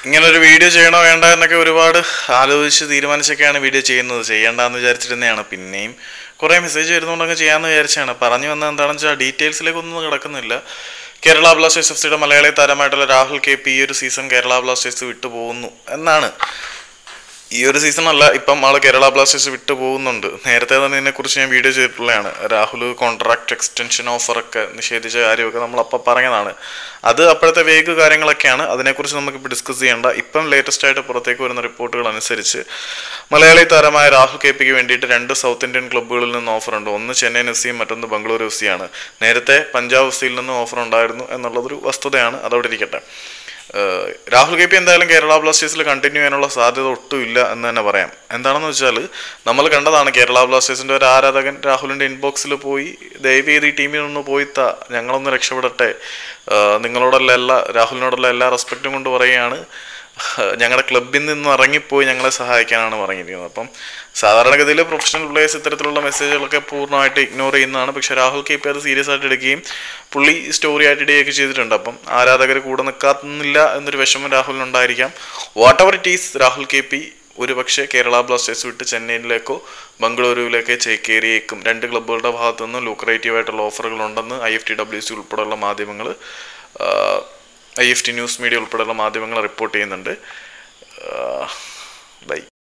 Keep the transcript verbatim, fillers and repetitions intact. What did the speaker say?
ഇങ്ങനൊരു വീഡിയോ ചെയ്യണോ വേണ്ട എന്നൊക്കെ ഒരുപാട് ആലോചിച്ച് തീരുമാനിച്ചൊക്കെയാണ് വീഡിയോ ചെയ്യുന്നത്. ചെയ്യേണ്ടെന്ന് വിചാരിച്ചിരുന്നതാണ്. പിന്നെയും കുറേ മെസ്സേജ് വരുന്നതുകൊണ്ടൊക്കെ ചെയ്യാമെന്ന് വിചാരിച്ചാണ്. പറഞ്ഞു വന്നത് എന്താണെന്ന് വെച്ചാൽ ഡീറ്റെയിൽസിലേക്കൊന്നും കിടക്കുന്നില്ല. കേരള ബ്ലാസ്റ്റേഴ്സ് എഫ് സിയുടെ മലയാളി താരമായിട്ടുള്ള രാഹുൽ കെ പി ഈ ഒരു സീസൺ കേരള ബ്ലാസ്റ്റേഴ്സ് വിട്ടുപോകുന്നു എന്നാണ്. ഈ ഒരു സീസൺ അല്ല, ഇപ്പം ആള് കേരള ബ്ലാസ്റ്റേഴ്സ് വിട്ടു പോകുന്നുണ്ട്. നേരത്തെ തന്നെ ഇതിനെക്കുറിച്ച് ഞാൻ വീഡിയോ ചെയ്തിട്ടുള്ളതാണ്. രാഹുൽ കോൺട്രാക്ട് എക്സ്റ്റൻഷൻ ഓഫറൊക്കെ നിഷേധിച്ച കാര്യമൊക്കെ നമ്മളപ്പം പറഞ്ഞതാണ്. അത് അപ്പോഴത്തെ വേഗ് കാര്യങ്ങളൊക്കെയാണ്. അതിനെക്കുറിച്ച് നമുക്കിപ്പോൾ ഡിസ്കസ് ചെയ്യേണ്ട. ഇപ്പം ലേറ്റസ്റ്റ് ആയിട്ട് പുറത്തേക്ക് വരുന്ന റിപ്പോർട്ടുകൾ അനുസരിച്ച് മലയാളി താരമായ രാഹുൽ കെ പിക്ക് വേണ്ടിയിട്ട് രണ്ട് സൗത്ത് ഇന്ത്യൻ ക്ലബ്ബുകളിൽ നിന്ന് ഓഫറുണ്ട്. ഒന്ന് ചെന്നൈയിൻ എഫ് സിയും മറ്റൊന്ന് ബംഗളൂരു എഫ് സിയാണ്. നേരത്തെ പഞ്ചാബ് എഫ് സിയിൽ നിന്നും ഓഫർ ഉണ്ടായിരുന്നു എന്നുള്ളതൊരു വസ്തുതയാണ്. അതവിടെ ഇരിക്കട്ടെ. രാഹുൽ കെ പി എന്തായാലും കേരള ബ്ലാസ്റ്റേഴ്സിൽ കണ്ടിന്യൂ ചെയ്യാനുള്ള സാധ്യത ഒട്ടുമില്ല എന്ന് തന്നെ പറയാം. എന്താണെന്ന് വെച്ചാൽ നമ്മൾ കണ്ടതാണ്, കേരള ബ്ലാസ്റ്റേഴ്സിൻ്റെ ഒരു ആരാധകൻ രാഹുലിൻ്റെ ഇൻബോക്സിൽ പോയി ദയവ് ചെയ്ത് ഈ ടീമിൽ നിന്ന് പോയി താ, ഞങ്ങളൊന്ന് രക്ഷപ്പെടട്ടെ, നിങ്ങളോടുള്ള എല്ലാ രാഹുലിനോടുള്ള എല്ലാ റെസ്പെക്റ്റും കൊണ്ട് പറയുകയാണ്, ഞങ്ങളുടെ ക്ലബിൽ നിന്ന് ഇറങ്ങിപ്പോയി ഞങ്ങളെ സഹായിക്കാനാണ് പറഞ്ഞിരിക്കുന്നത്. അപ്പം സാധാരണഗതിയിൽ പ്രൊഫഷണൽ പ്ലേയേഴ്സ് ഇത്തരത്തിലുള്ള മെസ്സേജുകളൊക്കെ പൂർണ്ണമായിട്ട് ഇഗ്നോർ ചെയ്യുന്നതാണ്. പക്ഷെ രാഹുൽ കെ പി അത് സീരിയസ് ആയിട്ട് എടുക്കുകയും പുള്ളി സ്റ്റോറി ആയിട്ട് ഇടുകയൊക്കെ ചെയ്തിട്ടുണ്ട്. അപ്പം ആരാധകർ കൂടെ നിൽക്കാത്തുന്നില്ല എന്നൊരു വിഷമം രാഹുലിനുണ്ടായിരിക്കാം. Whatever it is, Rahul K P ഒരു പക്ഷേ കേരള ബ്ലാസ്റ്റേഴ്സ് വിട്ട് ചെന്നൈയിലേക്കോ ബംഗളൂരുവിലേക്കോ ചേക്കേറിയേക്കും. രണ്ട് ക്ലബ്ബുകളുടെ ഭാഗത്തു നിന്നും ലൂക്രേറ്റീവ് ആയിട്ടുള്ള ഓഫറുകളുണ്ടെന്ന് I F T W C ഉൾപ്പെടെയുള്ള മാധ്യമങ്ങൾ I F T news media ഉൾപ്പെടെയുള്ള മാധ്യമങ്ങൾ റിപ്പോർട്ട് ചെയ്യുന്നുണ്ട്. ബൈ.